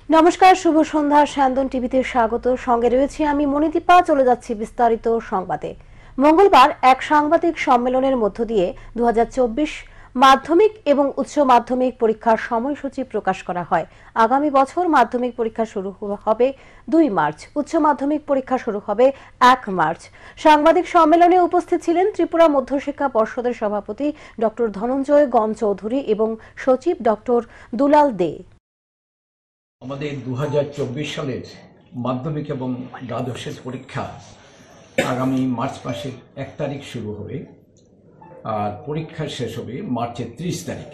নমস্কার, শুভ সন্ধ্যা। স্যান্দন টিভিতে স্বাগত। সঙ্গে রয়েছি আমি মণিদীপা। চলে যাচ্ছি বিস্তারিত সংবাদে। মঙ্গলবার এক সাংবাদিক সম্মেলনের মধ্য দিয়ে 2024 মাধ্যমিক এবং উচ্চ মাধ্যমিক পরীক্ষার সময়সূচি প্রকাশ করা হয়। আগামী বছর মাধ্যমিক পরীক্ষা শুরু হবে 2 মার্চ, উচ্চ মাধ্যমিক পরীক্ষা শুরু হবে 1 মার্চ। সাংবাদিক সম্মেলনে উপস্থিত ছিলেন ত্রিপুরা মধ্যশিক্ষা পর্ষদের সভাপতি ডক্টর ধনঞ্জয় গণ চৌধুরী এবং সচিব ডক্টর দুলাল দে। আমাদের 2024 সালের মাধ্যমিক এবং দ্বাদশের পরীক্ষা আগামী মার্চ মাসের 1 তারিখ শুরু হবে আর পরীক্ষা শেষ হবে মার্চের 30 তারিখ।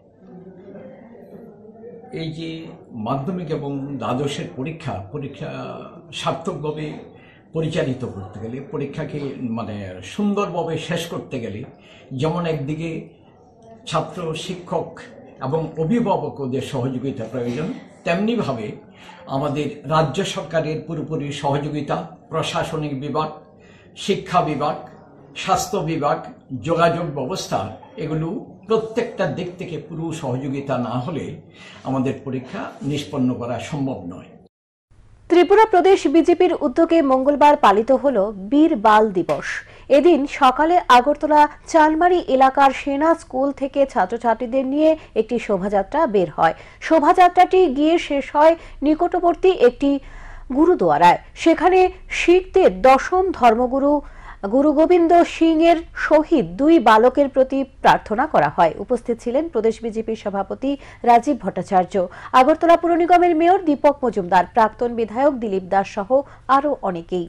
এই যে মাধ্যমিক এবং দ্বাদশের পরীক্ষা সার্থকভাবে পরিচালিত করতে গেলে, পরীক্ষাকে সুন্দরভাবে শেষ করতে গেলে যেমন একদিকে ছাত্র, শিক্ষক এবং অভিভাবকদের সহযোগিতা প্রয়োজন, তেমনিভাবে আমাদের রাজ্য সরকারের পুরোপুরি সহযোগিতা, প্রশাসনিক বিভাগ, শিক্ষা বিভাগ, স্বাস্থ্য বিভাগ, যোগাযোগ ব্যবস্থা, এগুলো প্রত্যেকটা দিক থেকে পুরো সহযোগিতা না হলে আমাদের পরীক্ষা নিষ্পন্ন করা সম্ভব নয়। ত্রিপুরা প্রদেশ বিজেপির উদ্যোগে মঙ্গলবার পালিত হল বীর বাল দিবস। এদিন সকালে আগরতলা চালমারি এলাকার সেনা স্কুল থেকে ছাত্রছাত্রীদের নিয়ে একটি শোভাযাত্রা বের হয়। শোভাযাত্রাটি গিয়ে শেষ হয় নিকটবর্তী একটি গুরুদুয়ারায়। সেখানে শিখদের 10ম ধর্মগুরু গুরু গোবিন্দ সিং এর শহীদ 2 বালকের প্রতি প্রার্থনা করা হয়। উপস্থিত ছিলেন প্রদেশ বিজেপির সভাপতি রাজীব ভট্টাচার্য, আগরতলা পুর নিগমের মেয়র দীপক মজুমদার, প্রাক্তন বিধায়ক দিলীপ দাস সহ আরো অনেকেই।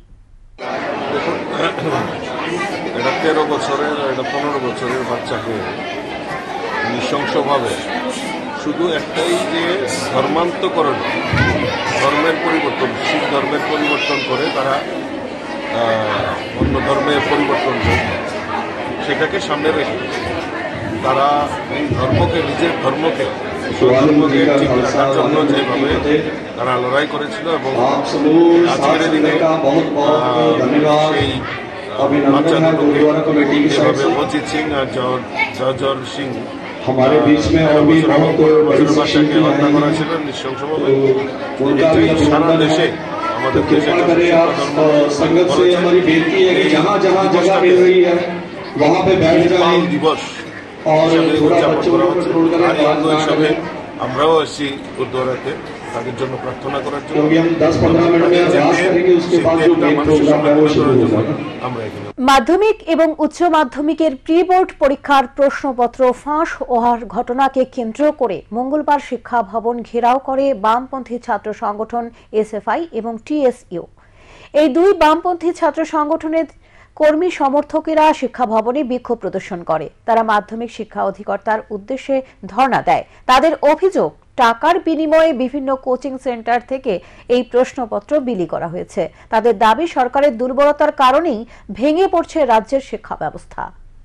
13 বছরের 15 বছরের বাচ্চাকে নৃশংসভাবে শুধু একটাই যে ধর্মান্তকরণ, ধর্মের পরিবর্তন, শিখ ধর্মের পরিবর্তন করে তারা অন্য ধর্মে পরিবর্তন করে, সেটাকে সামনে রেখে তারা এই ধর্মকে, নিজের ধর্মকে ঠিক রাখার জন্য যেভাবে তারা লড়াই করেছিল এবং আজকের দিনে সেই বাচ্চা দুটোকে যেভাবে অজিত সিং আর জর্জর সিং বাচ্চাকে হত্যা করা ছিল নৃশংসভাবে, এটি সারা দেশে আমাদের দেশে দিবস উদযাপন করা হচ্ছে। হিসাবে আমরাও আসছি গুরুদ্বারাতে তাদের জন্য প্রার্থনা করার জন্য। মাধ্যমিক এবং উচ্চ মাধ্যমিকের প্রি বোর্ড পরীক্ষার প্রশ্নপত্র ফাঁস হওয়ার ঘটনাকে কেন্দ্র করে মঙ্গলবার শিক্ষা ভবন ঘেরাও করে বামপন্থী ছাত্র সংগঠন এসএফআই এবং টিএসইউ। এই 2 বামপন্থী ছাত্র সংগঠনের কর্মী সমর্থকেরা শিক্ষা ভবনে বিক্ষোভ প্রদর্শন করে। তারা মাধ্যমিক শিক্ষা অধিকর্তার উদ্দেশ্যে ধর্ণা দেয়। তাদের অভিযোগ, টাকার বিনিময়ে বিভিন্ন কোচিং সেন্টার থেকে এই প্রশ্নপত্র বিলি করা হয়েছে। তাদের দাবি, সরকারের দুর্বলতার কারণেই ভেঙে পড়ছে রাজ্যের শিক্ষা ব্যবস্থা।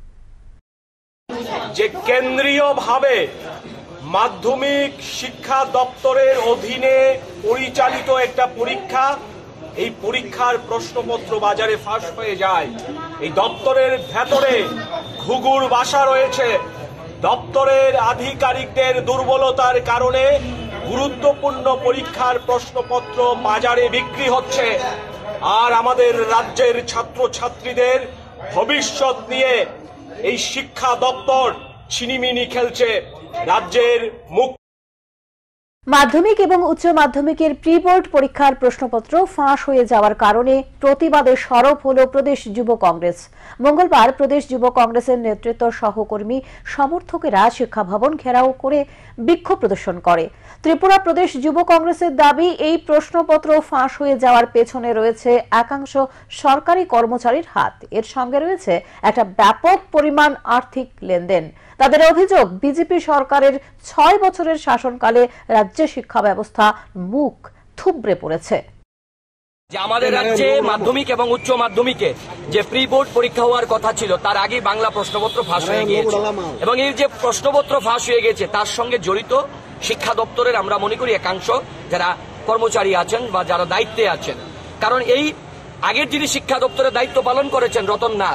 যে কেন্দ্রীয়ভাবে মাধ্যমিক শিক্ষা দপ্তরের অধীনে পরিচালিত একটা পরীক্ষা, এই পরীক্ষার প্রশ্নপত্র বাজারে ফাঁস হয়ে যায়। এই দপ্তরের ভেতরে ঘুঘুর বাসা রয়েছে। দপ্তরের আধিকারিকদের দুর্বলতার কারণে গুরুত্বপূর্ণ পরীক্ষার প্রশ্নপত্র বাজারে বিক্রি হচ্ছে। আর আমাদের রাজ্যের ছাত্রছাত্রীদের ভবিষ্যৎ নিয়ে এই শিক্ষা দপ্তর ছিনিমিনি খেলছে। রাজ্যের মুখ মাধ্যমিক এবং উচ্চ মাধ্যমিকের প্রি বোর্ড পরীক্ষার প্রশ্নপত্র ফাঁস হয়ে যাওয়ার কারণে প্রতিবাদে সরব হল প্রদেশ যুব কংগ্রেস। মঙ্গলবার প্রদেশ যুব কংগ্রেসের নেতৃত্ব সহকর্মী সমর্থকেরা শিক্ষা ভবন ঘেরাও করে বিক্ষোভ প্রদর্শন করে। ত্রিপুরা প্রদেশ যুব কংগ্রেসের দাবি, এই প্রশ্নপত্র ফাঁস হয়ে যাওয়ার পেছনে রয়েছে একাংশ সরকারি কর্মচারীর হাত। এর সঙ্গে রয়েছে একটা ব্যাপক পরিমাণ আর্থিক লেনদেন। তাদের অভিযোগ, বিজেপি সরকারের 6 বছরের শাসনকালে রাজ্যের শিক্ষা ব্যবস্থা মুখ থুবড়ে পড়েছে। যে আমাদের রাজ্যে মাধ্যমিক এবং উচ্চ মাধ্যমিকে যে প্রি বোর্ড পরীক্ষা হওয়ার কথা ছিল, তার আগে বাংলা প্রশ্নপত্র ফাঁস হয়ে গিয়েছে এবং এই যে প্রশ্নপত্র ফাঁস হয়ে গেছে তার সঙ্গে জড়িত শিক্ষা দপ্তরের আমরা মনে করি একাংশ যারা কর্মচারী আছেন বা যারা দায়িত্বে আছেন। কারণ এই আগের যিনি শিক্ষা দপ্তরের দায়িত্ব পালন করেছেন রতন নাথ,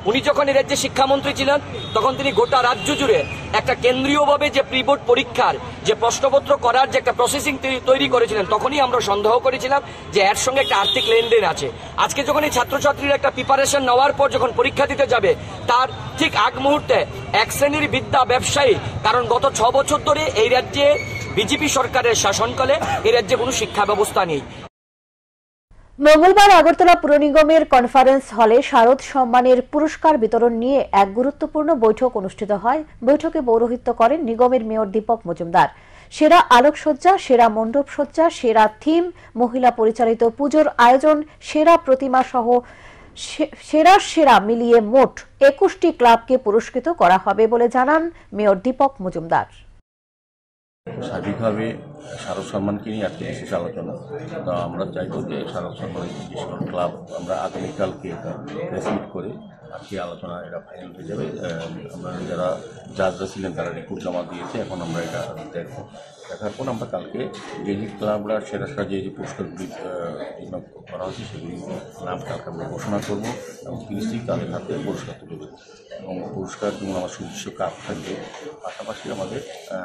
উনি যখন এই রাজ্যে শিক্ষামন্ত্রী ছিলেন তখন তিনি গোটা রাজ্য জুড়ে একটা কেন্দ্রীয়ভাবে যে প্রি বোর্ড পরীক্ষার যে প্রশ্নপত্র করার যে একটা প্রসেসিং তৈরি করেছিলেন, তখনই আমরা সন্দেহ করেছিলাম যে এর সঙ্গে একটা আর্থিক লেনদেন আছে। আজকে যখন এই ছাত্রছাত্রীরা একটা প্রিপারেশন নেওয়ার পর যখন পরীক্ষা দিতে যাবে, তার ঠিক আগ মুহূর্তে এক শ্রেণীর বিদ্যা ব্যবসায়ী, কারণ গত 6 বছর ধরে এই রাজ্যে বিজেপি সরকারের শাসনকালে এই রাজ্যে কোনো শিক্ষা ব্যবস্থা নেই। মঙ্গলবার আগরতলা পুর নিগমের কনফারেন্স হলে শারদ সম্মানের পুরস্কার বিতরণ নিয়ে এক গুরুত্বপূর্ণ বৈঠক অনুষ্ঠিত হয়। বৈঠকে পৌরোহিত্য করেন নিগমের মেয়র দীপক মজুমদার। সেরা আলোকসজ্জা, সেরা মণ্ডপসজ্জা, সেরা থিম, মহিলা পরিচালিত পুজোর আয়োজন, সেরা প্রতিমা সহ সেরা মিলিয়ে মোট 21টি ক্লাবকে পুরস্কৃত করা হবে বলে জানান মেয়র দীপক মজুমদার। সার্বিকভাবে শারদ সম্মানকে নিয়ে আজকে বিশেষ আলোচনা। তো আমরা চাইব যে শারদ সম্মানের যে সকল ক্লাব আমরা আগামীকালকে প্রেস মিট করে আজকে আলোচনা এটা ফাইনাল হয়ে যাবে। আমরা যারা জাজরা ছিলেন তারা রিপোর্ট জমা দিয়েছে, এখন আমরা এটা দেখব। দেখার পর আমরা কালকে যে ক্লাবরা সেরা যে পুরস্কারগুলি করা হয়েছে সেগুলি নাম কালকে আমরা ঘোষণা করবো এবং 30 তাদের হাতে পুরস্কার তুলে দেবো এবং পুরস্কার জন্য আমার সুদৃশ্য কাপ থাকবে। পাশাপাশি আমাদের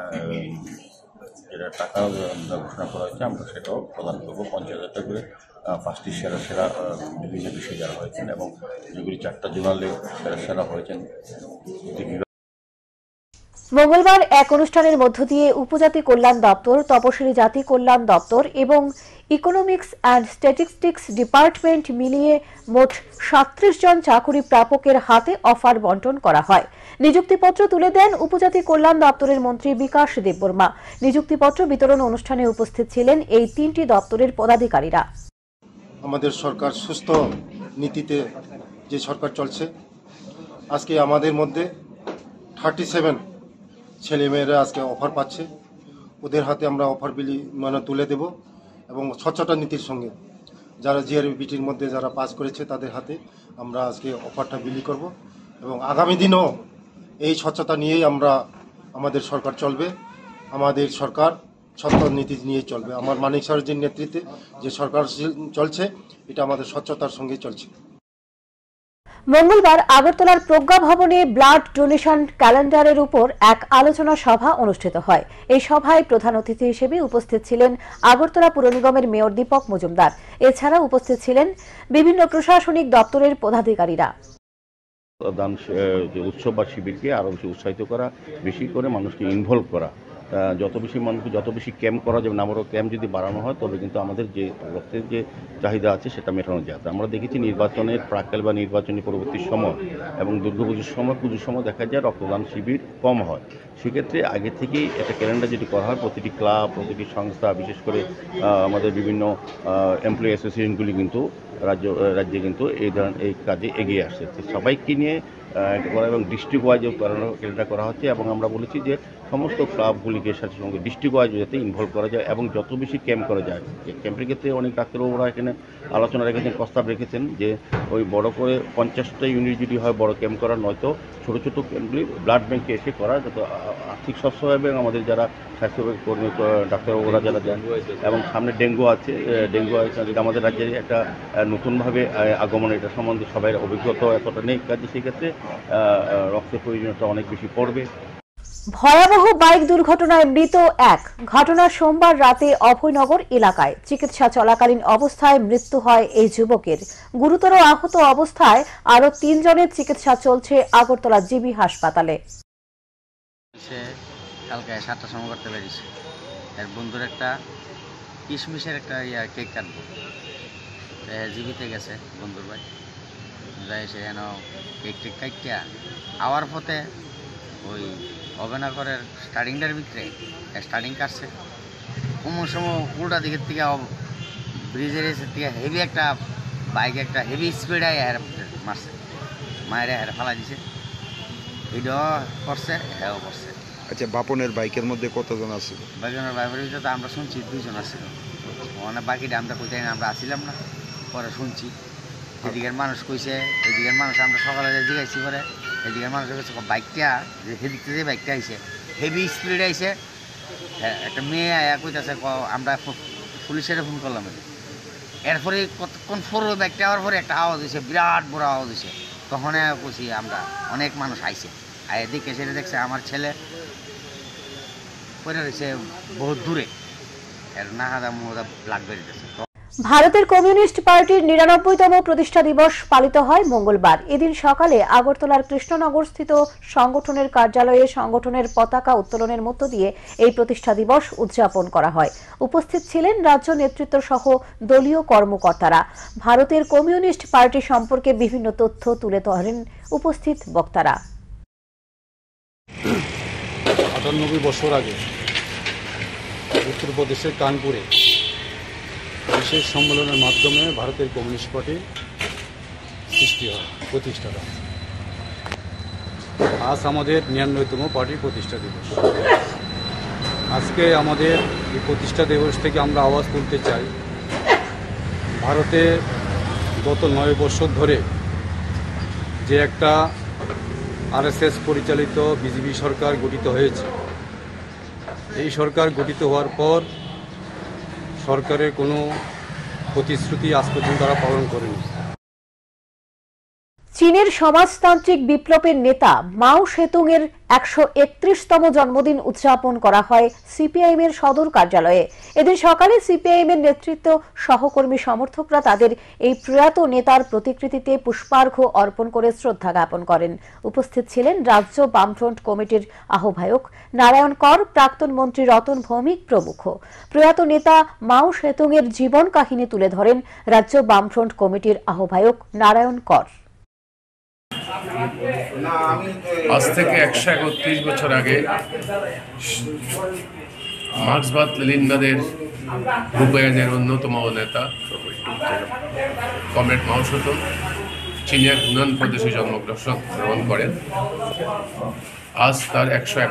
যেটা টাকা ঘোষণা করা হয়েছে আমরা সেটাও প্রদান করবো 50,000 টাকা করে। 5টি সেরা বিভিন্ন বিষয়ে যারা হয়েছেন এবং যেগুলি 4টা জোনালে সেরা হয়েছেন। মঙ্গলবার এক অনুষ্ঠানের মধ্য দিয়ে উপজাতি কল্যাণ দপ্তর, তপশিলি জাতি কল্যাণ দপ্তর এবং ইকোনমিক্স অ্যান্ড স্ট্যাটিস্টিক্স ডিপার্টমেন্ট মিলিয়ে মোট 37 জন চাকুরি প্রাপকের হাতে অফার বন্টন করা হয়। নিযুক্তিপত্র তুলে দেন উপজাতি কল্যাণ দপ্তরের মন্ত্রী বিকাশ দেববর্মা। নিযুক্তিপত্র বিতরণ অনুষ্ঠানে উপস্থিত ছিলেন এই 3টি দপ্তরের পদাধিকারীরা। আমাদের সরকার সুস্থ নীতিতে যে সরকার চলছে, আজকে আমাদের মধ্যে 37 ছেলেমেয়েরা আজকে অফার পাচ্ছে। ওদের হাতে আমরা অফার বিলি তুলে দেব এবং স্বচ্ছতা নীতির সঙ্গে যারা জিআরবিটির মধ্যে যারা পাস করেছে তাদের হাতে আমরা আজকে অফারটা বিলি করব এবং আগামী দিনও এই স্বচ্ছতা নিয়েই আমাদের সরকার চলবে। আমাদের সরকার স্বচ্ছ নীতি নিয়েই চলবে। আমার মানিক স্যারের নেতৃত্বে যে সরকার চলছে এটা আমাদের স্বচ্ছতার সঙ্গে চলছে। মঙ্গলবার আগরতলার প্রজ্ঞা ভবনে ব্লাড ডোনেশন ক্যালেন্ডারের উপর এক আলোচনা সভা অনুষ্ঠিত হয়। এই সভায় প্রধান অতিথি হিসেবে উপস্থিত ছিলেন আগরতলা পুর নিগমের মেয়র দীপক মজুমদার। এছাড়া উপস্থিত ছিলেন বিভিন্ন প্রশাসনিক দপ্তরের পদাধিকারীরা। দান উৎসব বা শিবিরকে আরও বেশি উৎসাহিত করা, বেশি করে মানুষকে ইনভলভ করা, যত বেশি ক্যাম্প করা যাবে, নামরও ক্যাম্প যদি বাড়ানো হয় তবে কিন্তু আমাদের যে রক্তের যে চাহিদা আছে সেটা মেটানো যায়। আমরা দেখেছি নির্বাচনের প্রাক্কাল বা নির্বাচনী পরবর্তী সময় এবং পুজোর সময় দেখা যায় রক্তদান শিবির কম হয়। সেক্ষেত্রে আগে থেকেই একটা ক্যালেন্ডার যেটি করা হয়, প্রতিটি ক্লাব, প্রতিটি সংস্থা, বিশেষ করে আমাদের বিভিন্ন এমপ্লয়ি অ্যাসোসিয়েশনগুলি কিন্তু রাজ্যে কিন্তু এই কাজে এগিয়ে আসছে। সবাইকে নিয়ে এবং ডিস্ট্রিক্ট ওয়াইজ ক্যালেন্ডার করা হচ্ছে এবং আমরা বলেছি যে সমস্ত ক্লাবগুলিকে সাথে সঙ্গে ডিস্ট্রিক্ট ওয়াইজ যাতে ইনভলভ করা যায় এবং যত বেশি ক্যাম্প করা যায়। ক্যাম্পের ক্ষেত্রে অনেক ডাক্তারবাবুরা এখানে আলোচনা রেখেছেন, প্রস্তাব রেখেছেন যে ওই বড় করে 50টা ইউনিট যদি হয় বড় ক্যাম্প করা, নয়তো ছোটো ছোটো ক্যাম্পগুলি ব্লাড ব্যাঙ্কে এসে করা, যত আর্থিক সবসময় এবং আমাদের যারা স্বাস্থ্যকর্মী ডাক্তারবাবুরা যারা যান এবং সামনে ডেঙ্গু আছে আমাদের রাজ্যের একটা নতুনভাবে আগমন, এটা সম্বন্ধে সবাই অভিজ্ঞতা এতটা নেই, কাজে সেক্ষেত্রে রক্তের প্রয়োজনীয়তা অনেক বেশি পড়বে। ভয়াবহ বাইক দুর্ঘটনায় মৃত এক। ঘটনা সোমবার রাতে অভয়নগর এলাকায়। চিকিৎসা চলাকালীন অবস্থায় মৃত্যু হয় এই যুবকের। গুরুতর আহত অবস্থায় আরো 3 জনের চিকিৎসা চলছে আগরতলা জিবি হাসপাতালে। কালকে 7টার সময় করতে পেরেছি। এর বন্ধুর একটা কিশমিশের একটা কেক কাটবো, জিবিতে গেছে বন্ধুর ভাই, যাই সে যেন কেক টেক কাটিয়া আওয়ার পথে ওই অভয়নগরের স্টার্টিংটার ভিতরে স্টার্টিং কাটছে, কোমর সময় উল্টা দিকের থেকে ব্রিজের থেকে হেভি একটা বাইক একটা হেভি স্পিডে মারছে, মায়েরা হেরে ফালা দিছে, এটাও করছে হ্যাঁ করছে। আচ্ছা, বাপনের বাইকের মধ্যে কতজন আছে? বাইকের বাইকের ভিতরে তো আমরা শুনছি 2 জন আসছিল, মানে বাকিটা আমরা কোথায় আমরা আসছিলাম না, পরে শুনছি এদিকের মানুষ কইছে, এদিকের মানুষ আমরা সকালে জিজ্ঞাসি করে এদিকের মানুষ কাছে বাইকটা যে সেদিক থেকে বাইকটা আইসে হেভি স্পিড আইসে, একটা মেয়ে আয়া কইতেছে আমরা পুলিশের ফোন করলাম, এরপরে কতক্ষণ ফোর বাইকটা হওয়ার পরে একটা আওয়াজ হয়েছে, বিরাট বড় আওয়াজ হয়েছে, তখন বুঝি আমরা অনেক মানুষ আইছে আয় এদিকে সেটা দেখছে আমার ছেলে পড়ে রয়েছে বহুত দূরে এর নাহাদা মুহাদা ব্লাড বেরিয়েছে। ভারতের কমিউনিস্ট পার্টির ৯৯তম প্রতিষ্ঠা দিবস পালিত হয় মঙ্গলবার। এদিন সকালে আগরতলার কৃষ্ণনগরস্থিত সংগঠনের কার্যালয়ে সংগঠনের পতাকা উত্তোলনের মধ্য দিয়ে এই প্রতিষ্ঠা দিবস উদযাপন করা হয়। উপস্থিত ছিলেন রাজ্য নেতৃত্ব সহ দলীয় কর্মকর্তারা। ভারতের কমিউনিস্ট পার্টি সম্পর্কে বিভিন্ন তথ্য তুলে ধরেন উপস্থিত বক্তারা। ৯৮ বছর আগে উত্তরপ্রদেশের কানপুরে বিশেষ সম্মেলনের মাধ্যমে ভারতের কমিউনিস্ট পার্টি সৃষ্টি হয়, প্রতিষ্ঠা হয়। আজ আমাদের ৯৯তম পার্টি প্রতিষ্ঠা দিবস। আজকে আমাদের এই প্রতিষ্ঠা দিবস থেকে আমরা আওয়াজ তুলতে চাই, ভারতে গত ৯ বছর ধরে যে একটা আরএসএস পরিচালিত বিজেপি সরকার গঠিত হয়েছে, এই সরকার গঠিত হওয়ার পর সরকারের কোনো প্রতিশ্রুতি আজ পর্যন্ত তারা পালন করেনি। চীনের সমাজতান্ত্রিক বিপ্লবের নেতা মাও সেতুং এর ১৩১তম জন্মদিন উদযাপন করা হয় সিপিআইএম এর সদর কার্যালয়ে। এদিন সকালে সিপিআইএম এর নেতৃত্ব সহকর্মী সমর্থকরা তাদের এই প্রয়াত নেতার প্রতিকৃতিতে পুষ্পার্ঘ্য অর্পণ করে শ্রদ্ধা জ্ঞাপন করেন। উপস্থিত ছিলেন রাজ্য বামফ্রন্ট কমিটির আহ্বায়ক নারায়ণ কর, প্রাক্তন মন্ত্রী রতন ভৌমিক প্রমুখ। প্রয়াত নেতা মাও সেতুং এর জীবন কাহিনী তুলে ধরেন রাজ্য বামফ্রন্ট কমিটির আহ্বায়ক নারায়ণ কর। আজ থেকে ১৩১ বছর আগে মার্ক্সবাদ লেনিনবাদের রূপায়ণের অন্যতম নেতা কমরেড মাও সেতুং চীনের হুনান প্রদেশে জন্মগ্রহণ করেন। আজ তার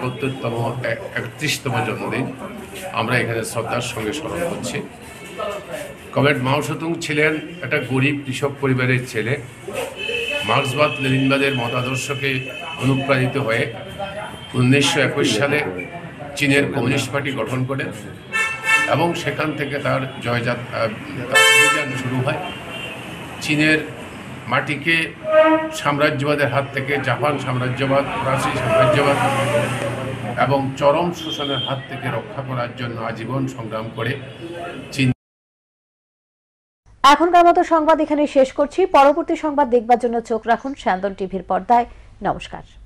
১৩১তম জন্মদিন আমরা এখানে শ্রদ্ধার সঙ্গে স্মরণ করছি। কমরেড মাও সেতুং ছিলেন একটা গরিব কৃষক পরিবারের ছেলে। মার্ক্সবাদ লেনিনবাদের মতাদর্শকে অনুপ্রাণিত হয়ে ১৯২১ সালে চীনের কমিউনিস্ট পার্টি গঠন করেন এবং সেখান থেকে তার অভিযান শুরু হয়। চীনের মাটিকে সাম্রাজ্যবাদের হাত থেকে জাপান সাম্রাজ্যবাদ, ফরাসি সাম্রাজ্যবাদ এবং চরম শোষণের হাত থেকে রক্ষা করার জন্য আজীবন সংগ্রাম করে চীন। এখনকার মতো সংবাদ এখানে শেষ করছি। পরবর্তী সংবাদ দেখবার জন্য চোখ রাখুন স্যান্দন টিভির পর্দায়। নমস্কার।